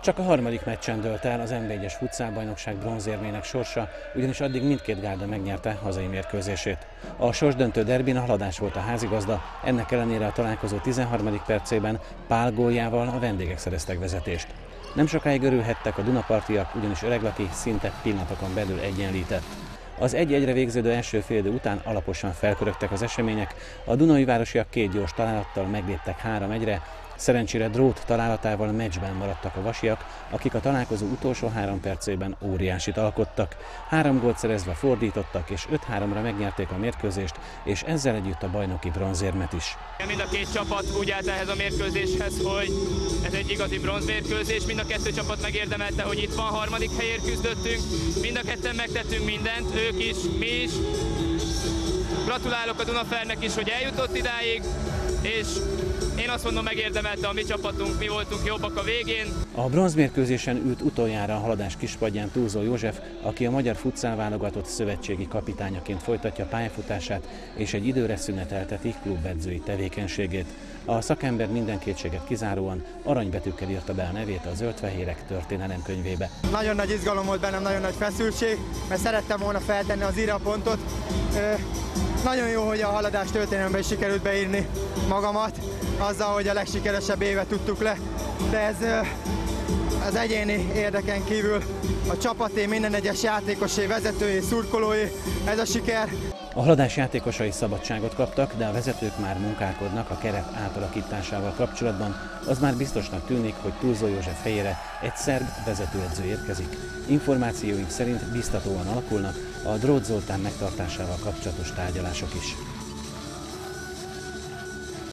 Csak a harmadik meccsen dőlt el az NB1-es futszálbajnokság bronzérmének sorsa, ugyanis addig mindkét gárda megnyerte hazai mérkőzését. A sorsdöntő derbin a Haladás volt a házigazda, ennek ellenére a találkozó 13. percében Pál góljával a vendégek szereztek vezetést. Nem sokáig örülhettek a dunapartiak, ugyanis Öreglaki szinte pillanatokon belül egyenlített. Az 1-1-re végződő első félidő után alaposan felpörögtek az események, a dunaújvárosiak két gyors találattal megléptek 3-1-re, szerencsére Drót találatával meccsben maradtak a vasiak, akik a találkozó utolsó 3 percében óriásit alkottak. 3 gólt szerezve fordítottak, és 5-3-ra megnyerték a mérkőzést, és ezzel együtt a bajnoki bronzérmet is. Mind a két csapat úgy állt ehhez a mérkőzéshez, hogy ez egy igazi bronzmérkőzés, mind a kettő csapat megérdemelte, hogy itt van, harmadik helyért küzdöttünk, mind a ketten megtettünk mindent, ők is, mi is. Gratulálok a Dunafernek is, hogy eljutott idáig, és én azt mondom, megérdemelte a mi csapatunk, mi voltunk jobbak a végén. A bronzmérkőzésen ült utoljára a Haladás kispadján Túlzó József, aki a magyar futszál válogatott szövetségi kapitányaként folytatja pályafutását, és egy időre szünetelteti klubedzői tevékenységét. A szakember minden kétséget kizáróan aranybetűkkel írta be a nevét a zöldfehérek történelemkönyvébe. Nagyon nagy izgalom volt bennem, nagyon nagy feszültség, mert szerettem volna feltenni az irapontot. Nagyon jó, hogy a Haladás történelemben is sikerült beírni magamat, azzal, hogy a legsikeresebb évet tudtuk le, de ez az egyéni érdeken kívül a csapaté, minden egyes játékosé, vezetői, szurkolói, ez a siker. A Haladás játékosai szabadságot kaptak, de a vezetők már munkálkodnak a keret átalakításával kapcsolatban. Az már biztosnak tűnik, hogy Túlzó József helyére egy szerb vezetőedző érkezik. Információink szerint biztatóan alakulnak a Drót Zoltán megtartásával kapcsolatos tárgyalások is.